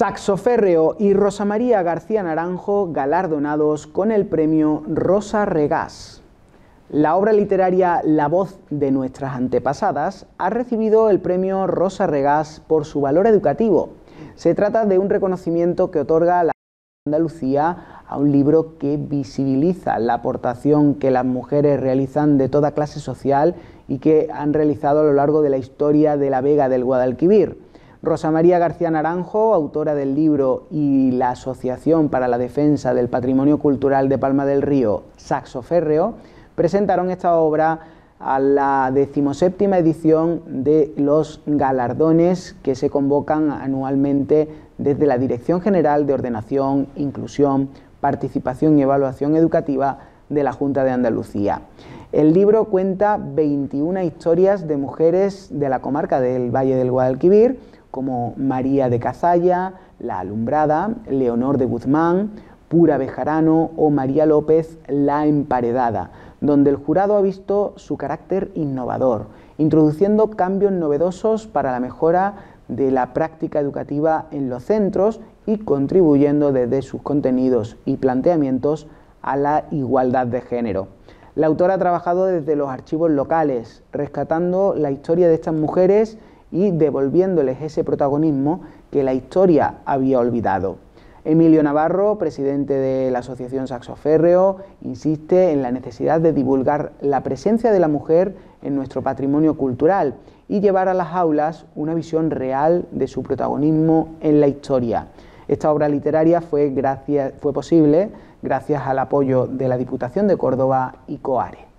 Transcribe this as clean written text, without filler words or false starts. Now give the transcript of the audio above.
Saxo Férreo y Rosa María García Naranjo galardonados con el premio Rosa Regás. La obra literaria La voz de nuestras antepasadas ha recibido el premio Rosa Regás por su valor educativo. Se trata de un reconocimiento que otorga la Andalucía a un libro que visibiliza la aportación que las mujeres realizan de toda clase social y que han realizado a lo largo de la historia de la Vega del Guadalquivir. Rosa María García Naranjo, autora del libro, y la Asociación para la Defensa del Patrimonio Cultural de Palma del Río, Saxo Férreo, presentaron esta obra a la 17ª edición de los galardones que se convocan anualmente desde la Dirección General de Ordenación, Inclusión, Participación y Evaluación Educativa de la Junta de Andalucía. El libro cuenta 21 historias de mujeres de la comarca del Valle del Guadalquivir, como María de Cazalla, La Alumbrada, Leonor de Guzmán, Pura Bejarano o María López, La Emparedada, donde el jurado ha visto su carácter innovador, introduciendo cambios novedosos para la mejora de la práctica educativa en los centros y contribuyendo desde sus contenidos y planteamientos a la igualdad de género. La autora ha trabajado desde los archivos locales, rescatando la historia de estas mujeres y devolviéndoles ese protagonismo que la historia había olvidado. Emilio Navarro, presidente de la Asociación Saxo Férreo, insiste en la necesidad de divulgar la presencia de la mujer en nuestro patrimonio cultural y llevar a las aulas una visión real de su protagonismo en la historia. Esta obra literaria fue posible gracias al apoyo de la Diputación de Córdoba y COARE.